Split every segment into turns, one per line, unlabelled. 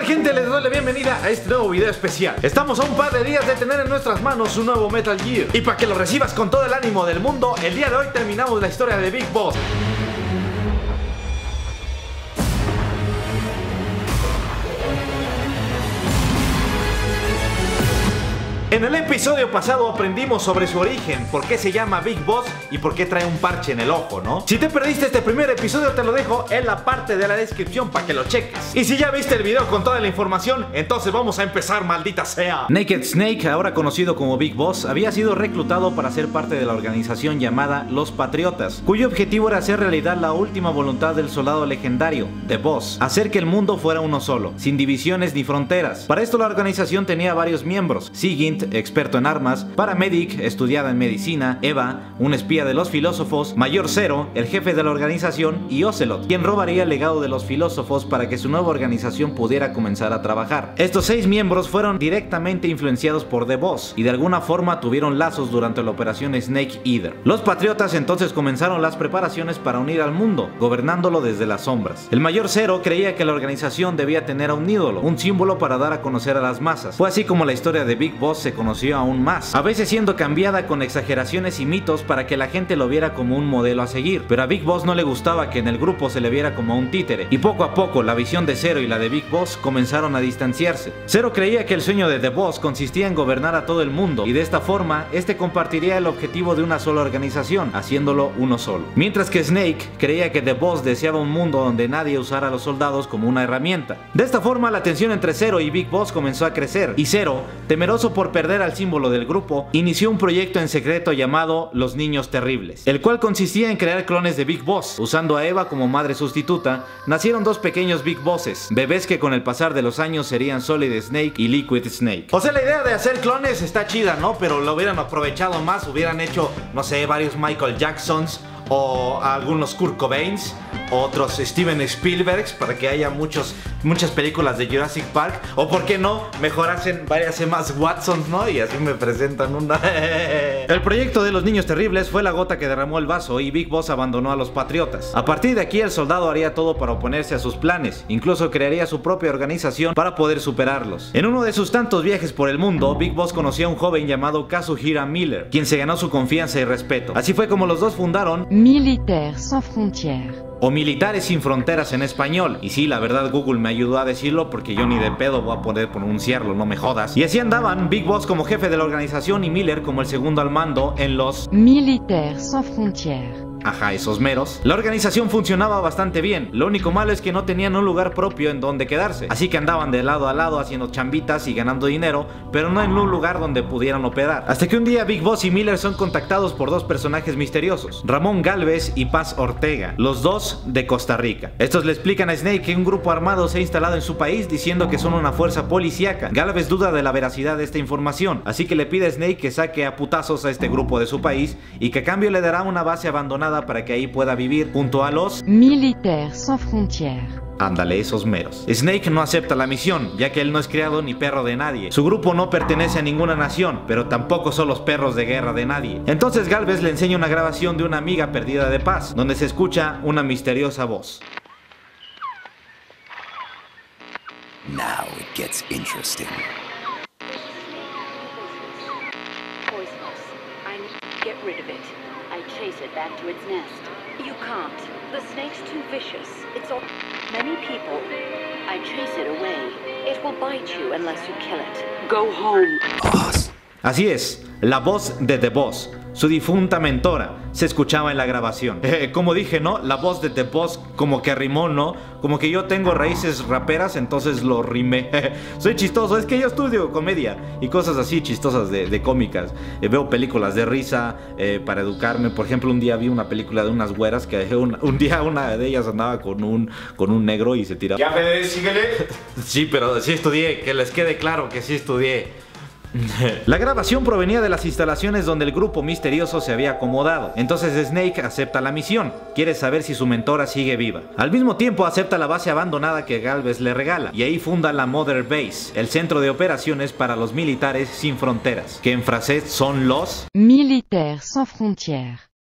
gente? Les doy la bienvenida a este nuevo video especial. Estamos a un par de días de tener en nuestras manos un nuevo Metal Gear, y para que lo recibas con todo el ánimo del mundo, el día de hoy terminamos la historia de Big Boss. En el episodio pasado aprendimos sobre su origen, por qué se llama Big Boss y por qué trae un parche en el ojo, ¿no? Si te perdiste este primer episodio te lo dejo en la parte de la descripción para que lo cheques. Y si ya viste el video con toda la información, entonces vamos a empezar, maldita sea. Naked Snake, ahora conocido como Big Boss, había sido reclutado para ser parte de la organización llamada Los Patriotas, cuyo objetivo era hacer realidad la última voluntad del soldado legendario, The Boss, hacer que el mundo fuera uno solo, sin divisiones ni fronteras. Para esto la organización tenía varios miembros: Sigint, experto en armas; Paramedic, estudiada en medicina; Eva, un espía de los filósofos; Mayor Zero, el jefe de la organización; y Ocelot, quien robaría el legado de los filósofos para que su nueva organización pudiera comenzar a trabajar. Estos 6 miembros fueron directamente influenciados por The Boss y de alguna forma tuvieron lazos durante la operación Snake Eater. Los Patriotas entonces comenzaron las preparaciones para unir al mundo, gobernándolo desde las sombras. El Mayor Zero creía que la organización debía tener a un ídolo, un símbolo para dar a conocer a las masas. Fue así como la historia de Big Boss se conoció aún más, a veces siendo cambiada con exageraciones y mitos para que la gente lo viera como un modelo a seguir. Pero a Big Boss no le gustaba que en el grupo se le viera como a un títere, y poco a poco la visión de Zero y la de Big Boss comenzaron a distanciarse. Zero creía que el sueño de The Boss consistía en gobernar a todo el mundo, y de esta forma este compartiría el objetivo de una sola organización, haciéndolo uno solo. Mientras que Snake creía que The Boss deseaba un mundo donde nadie usara a los soldados como una herramienta. De esta forma la tensión entre Zero y Big Boss comenzó a crecer, y Zero, temeroso por perder al símbolo del grupo, inició un proyecto en secreto llamado Los Niños Terribles, el cual consistía en crear clones de Big Boss. Usando a Eva como madre sustituta, nacieron 2 pequeños Big Bosses, bebés que con el pasar de los años serían Solid Snake y Liquid Snake. O sea, la idea de hacer clones está chida, ¿no? Pero lo hubieran aprovechado más, hubieran hecho, no sé, varios Michael Jacksons, o algunos Kurt Cobains, otros Steven Spielbergs, para que haya muchas películas de Jurassic Park. O por qué no, mejor hacen varias más Watsons, ¿no? Y así me presentan una. El proyecto de Los Niños Terribles fue la gota que derramó el vaso, y Big Boss abandonó a los Patriotas. A partir de aquí el soldado haría todo para oponerse a sus planes, incluso crearía su propia organización para poder superarlos. En uno de sus tantos viajes por el mundo, Big Boss conoció a un joven llamado Kazuhira Miller, quien se ganó su confianza y respeto. Así fue como los dos fundaron
Militaires Sans Frontières,
o Militares Sin Fronteras en español. Y sí, la verdad Google me ayudó a decirlo, porque yo ni de pedo voy a poder pronunciarlo, no me jodas. Y así andaban, Big Boss como jefe de la organización y Miller como el segundo al mando en los
Militaires Sans Frontières.
Ajá, esos meros. La organización funcionaba bastante bien, lo único malo es que no tenían un lugar propio en donde quedarse, así que andaban de lado a lado haciendo chambitas y ganando dinero, pero no en un lugar donde pudieran operar. Hasta que un día Big Boss y Miller son contactados por 2 personajes misteriosos: Ramón Galvez y Paz Ortega, los 2 de Costa Rica. Estos le explican a Snake que un grupo armado se ha instalado en su país, diciendo que son una fuerza policíaca. Galvez duda de la veracidad de esta información, así que le pide a Snake que saque a putazos a este grupo de su país, y que a cambio le dará una base abandonada para que ahí pueda vivir junto a los
Militaires Sans Frontières.
Ándale, esos meros. Snake no acepta la misión, ya que él no es criado ni perro de nadie. Su grupo no pertenece a ninguna nación, pero tampoco son los perros de guerra de nadie. Entonces Galvez le enseña una grabación de una amiga perdida de Paz, donde se escucha una misteriosa voz.
Now it gets interesting.
Poisonous. I need to get rid of it. I chase it back to its nest. You can't. The snake's too vicious. It's all many people. I chase it away. It will bite you unless you kill it. Go home.
Boss.
Así es, la voz de The Boss, su difunta mentora, se escuchaba en la grabación. Como dije, ¿no? La voz de The Boss como que rimó, ¿no? Como que yo tengo raíces raperas, entonces lo rimé. Soy chistoso, es que yo estudio comedia y cosas así chistosas de cómicas. Veo películas de risa para educarme. Por ejemplo, un día vi una película de unas güeras que un día una de ellas andaba con un negro y se tiraba.
Ya, Fede, síguele.
Sí, pero sí estudié, que les quede claro que sí estudié. La grabación provenía de las instalaciones donde el grupo misterioso se había acomodado. Entonces Snake acepta la misión, quiere saber si su mentora sigue viva. Al mismo tiempo acepta la base abandonada que Galvez le regala, y ahí funda la Mother Base, el centro de operaciones para los Militares Sin Fronteras, que en francés son los
Militaires Sans Frontières.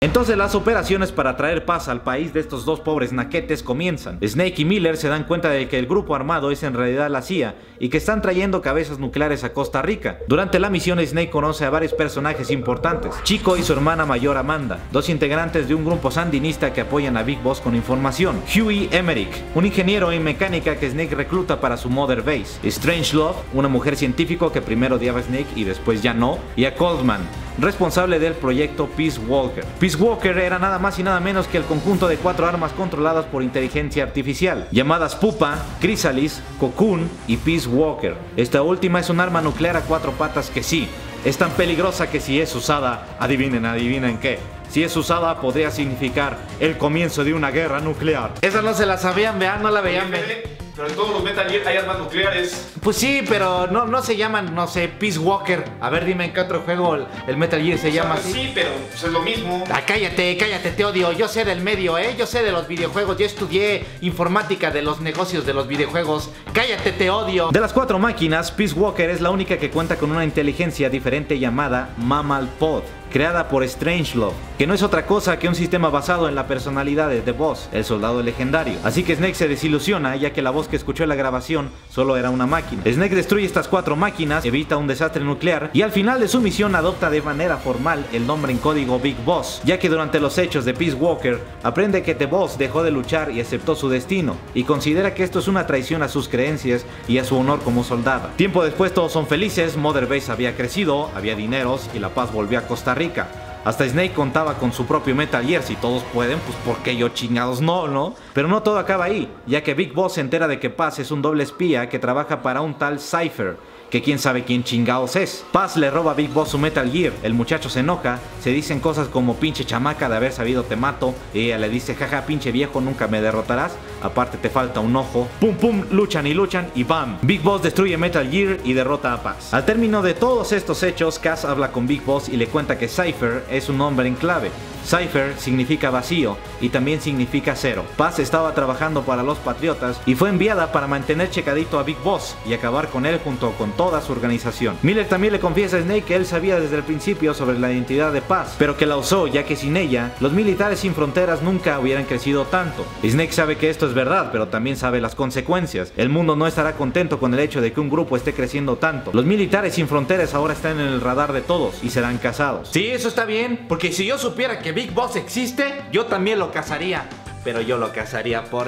Entonces las operaciones para traer paz al país de estos dos pobres naquetes comienzan. Snake y Miller se dan cuenta de que el grupo armado es en realidad la CIA y que están trayendo cabezas nucleares a Costa Rica. Durante la misión, Snake conoce a varios personajes importantes: Chico y su hermana mayor Amanda, dos integrantes de un grupo sandinista que apoyan a Big Boss con información; Huey Emmerich, un ingeniero en mecánica que Snake recluta para su Mother Base; Strangelove, una mujer científico que primero odiaba a Snake y después ya no; y a Coldman, responsable del proyecto Peace Walker. Peace Walker era nada más y nada menos que el conjunto de 4 armas controladas por inteligencia artificial, llamadas Pupa, Chrysalis, Cocoon y Peace Walker. Esta última es un arma nuclear a 4 patas que sí, es tan peligrosa que si es usada, adivinen qué. Si es usada podría significar el comienzo de una guerra nuclear. Esa no se la sabían, vean, no la veían.
Pero en todos los Metal Gear hay armas nucleares.
Pues sí, pero no se llaman, no sé, Peace Walker. A ver, dime en qué otro juego el Metal Gear se llama así.
Sí, pero pues, es lo mismo.
Ah, cállate, te odio. Yo sé del medio, yo sé de los videojuegos. Yo estudié informática de los negocios de los videojuegos. Cállate, te odio. De las 4 máquinas, Peace Walker es la única que cuenta con una inteligencia diferente llamada Mammal Pod, creada por Strangelove, que no es otra cosa que un sistema basado en la personalidad de The Boss, el soldado legendario. Así que Snake se desilusiona, ya que la voz que escuchó en la grabación solo era una máquina. Snake destruye estas 4 máquinas, evita un desastre nuclear y al final de su misión adopta de manera formal el nombre en código Big Boss, ya que durante los hechos de Peace Walker aprende que The Boss dejó de luchar y aceptó su destino, y considera que esto es una traición a sus creencias y a su honor como soldado. Tiempo después todos son felices, Mother Base había crecido, había dineros y la paz volvió a Costa Rica. Hasta Snake contaba con su propio Metal Gear. Si todos pueden, pues ¿por qué yo chingados no? Pero no todo acaba ahí, ya que Big Boss se entera de que Paz es un doble espía que trabaja para un tal Cypher, que quién sabe quién chingados es. Paz le roba a Big Boss su Metal Gear, el muchacho se enoja, se dicen cosas como pinche chamaca, de haber sabido te mato, y ella le dice jaja pinche viejo, nunca me derrotarás, aparte te falta un ojo. Pum pum, luchan y bam, Big Boss destruye Metal Gear y derrota a Paz. Al término de todos estos hechos, Cass habla con Big Boss y le cuenta que Cypher es un nombre en clave. Cypher significa vacío y también significa cero. Paz estaba trabajando para los Patriotas y fue enviada para mantener checadito a Big Boss y acabar con él junto con toda su organización. Miller también le confiesa a Snake que él sabía desde el principio sobre la identidad de Paz, pero que la usó, ya que sin ella, los militares sin fronteras nunca hubieran crecido tanto. Snake sabe que esto es verdad, pero también sabe las consecuencias. El mundo no estará contento con el hecho de que un grupo esté creciendo tanto. Los militares sin fronteras ahora están en el radar de todos y serán cazados. Sí, eso está bien, porque si yo supiera que Big Boss existe, yo también lo cazaría. Pero yo lo cazaría por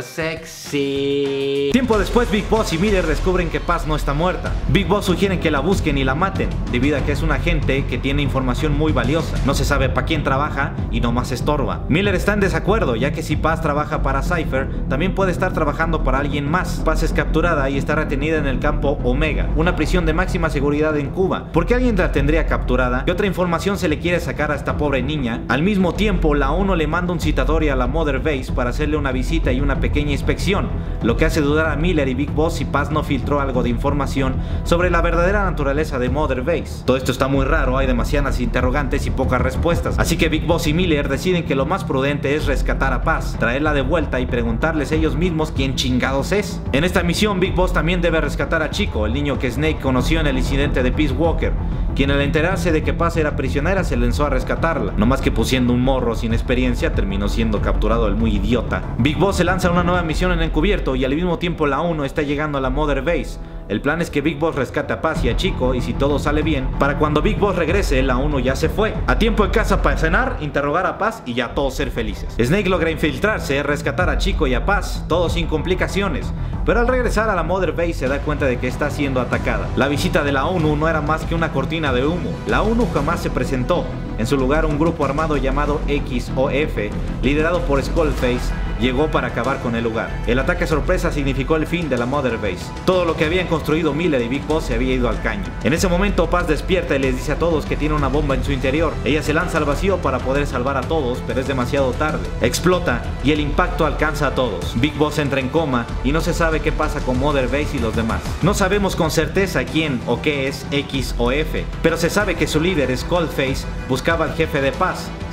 sexy. Tiempo después, Big Boss y Miller descubren que Paz no está muerta. Big Boss sugieren que la busquen y la maten, debido a que es un agente que tiene información muy valiosa. No se sabe para quién trabaja y nomás estorba. Miller está en desacuerdo, ya que si Paz trabaja para Cypher, también puede estar trabajando para alguien más. Paz es capturada y está retenida en el campo Omega, una prisión de máxima seguridad en Cuba. ¿Por qué alguien la tendría capturada? ¿Qué otra información se le quiere sacar a esta pobre niña? Al mismo tiempo, la ONU le manda un citatorio a la Mother Base para hacerle una visita y una pequeña inspección, lo que hace dudar a Miller y Big Boss si Paz no filtró algo de información sobre la verdadera naturaleza de Mother Base. Todo esto está muy raro, hay demasiadas interrogantes y pocas respuestas, así que Big Boss y Miller deciden que lo más prudente es rescatar a Paz, traerla de vuelta y preguntarles ellos mismos quién chingados es. En esta misión, Big Boss también debe rescatar a Chico, el niño que Snake conoció en el incidente de Peace Walker, quien al enterarse de que Paz era prisionera se lanzó a rescatarla, no más que pusiendo un morro sin experiencia terminó siendo capturado el muy idiota. Big Boss se lanza a una nueva misión en encubierto y al mismo tiempo la ONU está llegando a la Mother Base. El plan es que Big Boss rescate a Paz y a Chico, y si todo sale bien, para cuando Big Boss regrese, la ONU ya se fue. A tiempo en casa para cenar, interrogar a Paz y ya todos ser felices. Snake logra infiltrarse, rescatar a Chico y a Paz, todo sin complicaciones, pero al regresar a la Mother Base se da cuenta de que está siendo atacada. La visita de la ONU no era más que una cortina de humo. La ONU jamás se presentó. En su lugar, un grupo armado llamado XOF, liderado por Skullface, llegó para acabar con el lugar. El ataque sorpresa significó el fin de la Mother Base. Todo lo que habían construido Miller y Big Boss se había ido al caño. En ese momento, Paz despierta y les dice a todos que tiene una bomba en su interior. Ella se lanza al vacío para poder salvar a todos, pero es demasiado tarde. Explota y el impacto alcanza a todos. Big Boss entra en coma y no se sabe qué pasa con Mother Base y los demás. No sabemos con certeza quién o qué es XOF, pero se sabe que su líder, Skullface, buscaba al jefe de Paz.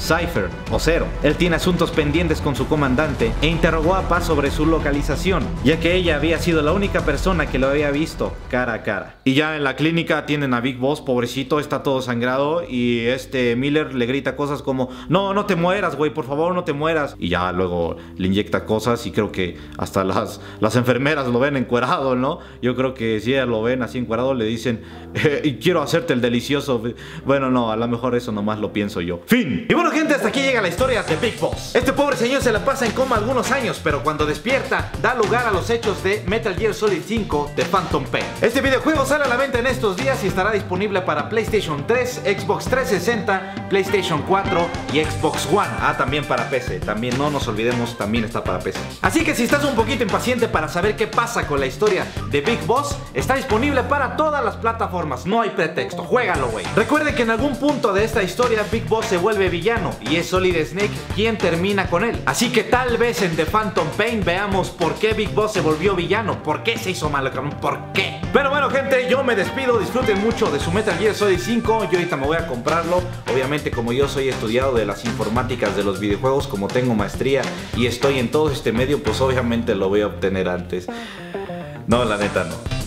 Cypher o Zero. Él tiene asuntos pendientes con su comandante e interrogó a Paz sobre su localización, ya que ella había sido la única persona que lo había visto cara a cara. Y ya en la clínica tienen a Big Boss, pobrecito, está todo sangrado, y Miller le grita cosas como: no, no te mueras, güey, por favor, no te mueras. Y ya luego le inyecta cosas y creo que hasta las enfermeras lo ven encuerado, ¿no? Yo creo que si ellas lo ven así encuerado le dicen: quiero hacerte el delicioso. Bueno, no, a lo mejor eso nomás lo pienso yo. Fin. Y bueno, gente, hasta aquí llega la historia de Big Boss. Este pobre señor se la pasa en coma algunos años, pero cuando despierta da lugar a los hechos de Metal Gear Solid 5 de Phantom Pain. Este videojuego sale a la venta en estos días y estará disponible para PlayStation 3, Xbox 360, PlayStation 4 y Xbox One. Ah, también para PC. También no nos olvidemos, también está para PC. Así que si estás un poquito impaciente para saber qué pasa con la historia de Big Boss, está disponible para todas las plataformas. No hay pretexto, juégalo, güey. Recuerden que en algún punto de esta historia Big Boss se vuelve villano y es Solid Snake quien termina con él. Así que tal vez en The Phantom Pain veamos por qué Big Boss se volvió villano, por qué se hizo malo, por qué. Pero bueno, gente, yo me despido. Disfruten mucho de su Metal Gear Solid 5. Yo ahorita me voy a comprarlo. Obviamente, como yo soy estudiado de las informáticas de los videojuegos, como tengo maestría y estoy en todo este medio, pues obviamente lo voy a obtener antes. No, la neta no.